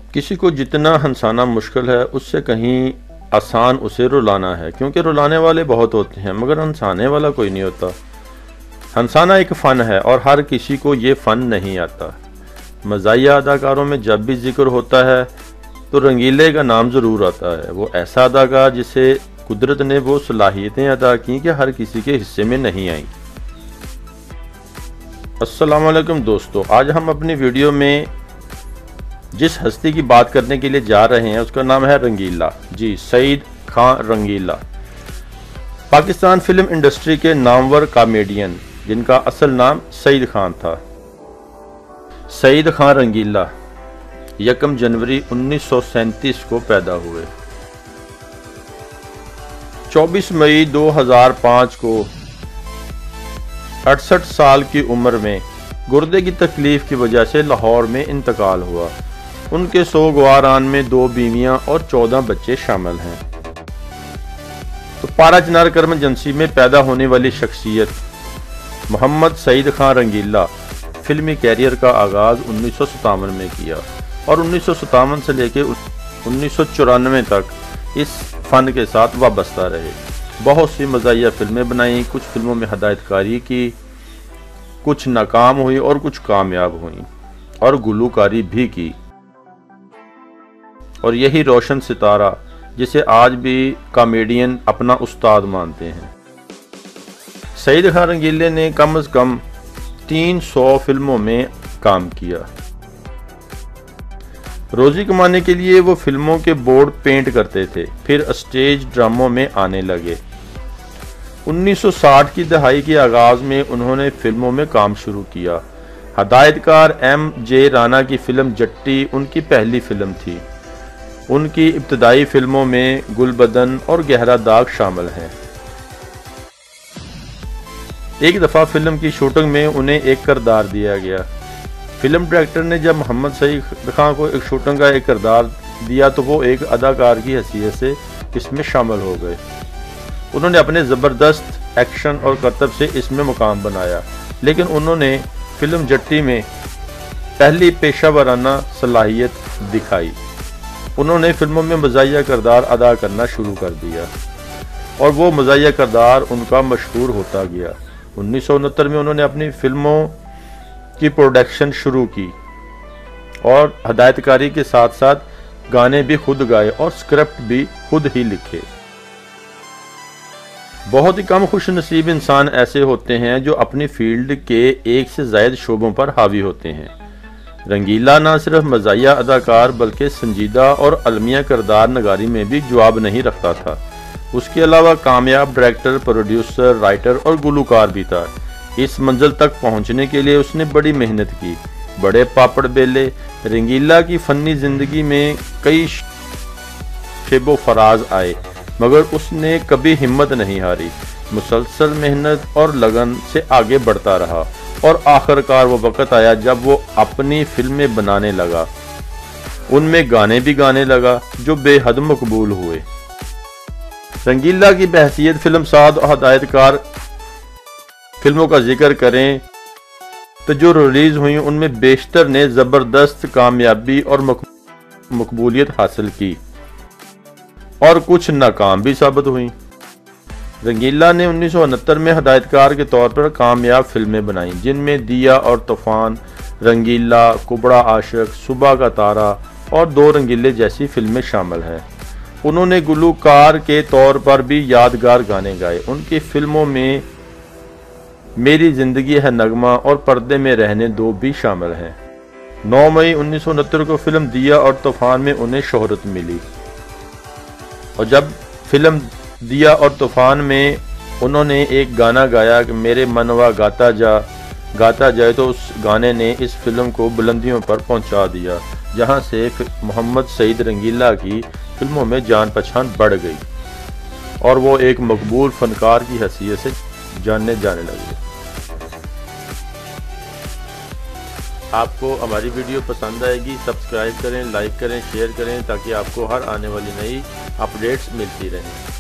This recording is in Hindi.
किसी को जितना हंसाना मुश्किल है उससे कहीं आसान उसे रुलाना है, क्योंकि रुलाने वाले बहुत होते हैं मगर हंसाने वाला कोई नहीं होता। हंसाना एक फ़न है और हर किसी को ये फ़न नहीं आता। मज़ाहिया अदाकारों में जब भी जिक्र होता है तो रंगीले का नाम ज़रूर आता है। वो ऐसा अदाकार जिसे कुदरत ने वो सलाहियतें अदा की कि हर किसी के हिस्से में नहीं आई। अस्सलाम वालेकुम दोस्तों, आज हम अपनी वीडियो में जिस हस्ती की बात करने के लिए जा रहे हैं उसका नाम है रंगीला। जी, सईद खान रंगीला। पाकिस्तान फिल्म इंडस्ट्री के नामवर कॉमेडियन जिनका असल नाम सईद खान था। सईद खान रंगीला 1 जनवरी 1937 को पैदा हुए। 24 मई 2005 को 68 साल की उम्र में गुर्दे की तकलीफ की वजह से लाहौर में इंतकाल हुआ। उनके सोगवारान में 2 बीवियां और 14 बच्चे शामिल हैं। तो पारा चिनार कर्म एजेंसी में पैदा होने वाली शख्सियत मोहम्मद सईद खान रंगीला फिल्मी कैरियर का आगाज़ 1957 में किया और 1957 से लेकर 1994 तक इस फ़न के साथ वाबस्ता रहे। बहुत सी मज़ाहिया फिल्में बनाई, कुछ फिल्मों में हदायतकारी की, कुछ नाकाम हुई और कुछ कामयाब हुई और गुलूकारी भी की। और यही रोशन सितारा जिसे आज भी कॉमेडियन अपना उस्ताद मानते हैं। सईद खान रंगीले ने कम से कम 300 फिल्मों में काम किया। रोजी कमाने के लिए वो फिल्मों के बोर्ड पेंट करते थे, फिर स्टेज ड्रामों में आने लगे। 1960 की दहाई के आगाज में उन्होंने फिल्मों में काम शुरू किया। हदायतकार M.J. राना की फिल्म जट्टी उनकी पहली फिल्म थी। उनकी इब्तदाई फिल्मों में गुलबदन और गहरा दाग शामिल हैं। एक दफ़ा फिल्म की शूटिंग में उन्हें एक किरदार दिया गया। फिल्म डायरेक्टर ने जब मोहम्मद सईद खान को एक शूटिंग का एक किरदार दिया तो वो एक अदाकार की हैसियत से इसमें शामिल हो गए। उन्होंने अपने ज़बरदस्त एक्शन और करतब से इसमें मुकाम बनाया, लेकिन उन्होंने फिल्म जट्टी में पहली पेशा वराना सलाहियत दिखाई। उन्होंने फिल्मों में मज़ाहिया किरदार अदा करना शुरू कर दिया और वो मज़ाहिया किरदार उनका मशहूर होता गया। 1969 में उन्होंने अपनी फिल्मों की प्रोडक्शन शुरू की और हदायतकारी के साथ साथ गाने भी खुद गाए और स्क्रिप्ट भी खुद ही लिखे। बहुत ही कम खुश नसीब इंसान ऐसे होते हैं जो अपनी फील्ड के एक से ज़ायद शोबों पर हावी होते हैं। रंगीला ना सिर्फ मज़ाहिया अदाकार बल्कि संजीदा और अलमिया किरदार नगारी में भी जवाब नहीं रखता था। उसके अलावा कामयाब डायरेक्टर, प्रोड्यूसर, राइटर और गुलूकार भी था। इस मंजिल तक पहुंचने के लिए उसने बड़ी मेहनत की, बड़े पापड़ बेले। रंगीला की फ़नी ज़िंदगी में कई शेबो फराज आए मगर उसने कभी हिम्मत नहीं हारी। मुसलसल मेहनत और लगन से आगे बढ़ता रहा और आखिरकार वो वक़्त आया जब वो अपनी फिल्में बनाने लगा। उनमें गाने भी गाने लगा जो बेहद मकबूल हुए। रंगीला की बहसीयत फिल्मसाज और हदायतकार फिल्मों का जिक्र करें तो जो रिलीज हुई उनमें बेशतर ने ज़बरदस्त कामयाबी और मकबूलियत हासिल की और कुछ नाकाम भी साबित हुई। रंगीला ने 1969 में हदायतकार के तौर पर कामयाब फिल्में बनाईं, जिनमें दिया और तूफान, रंगीला, कुबड़ा आशिक, सुबह का तारा और 2 रंगीले जैसी फिल्में शामिल हैं। उन्होंने गुलूकार के तौर पर भी यादगार गाने गाए। उनकी फिल्मों में मेरी जिंदगी है नगमा और पर्दे में रहने दो भी शामिल हैं। 9 मई 1969 को फिल्म दिया और तूफान में उन्हें शोहरत मिली और जब फिल्म दिया और तूफान में उन्होंने एक गाना गाया कि मेरे मनवा गाता जाए तो उस गाने ने इस फिल्म को बुलंदियों पर पहुंचा दिया, जहां से मोहम्मद सईद रंगीला की फिल्मों में जान पहचान बढ़ गई और वो एक मकबूल फनकार की हैसियत से जाने जाने लगे। आपको हमारी वीडियो पसंद आएगी, सब्सक्राइब करें, लाइक करें, शेयर करें ताकि आपको हर आने वाली नई अपडेट्स मिलती रहें।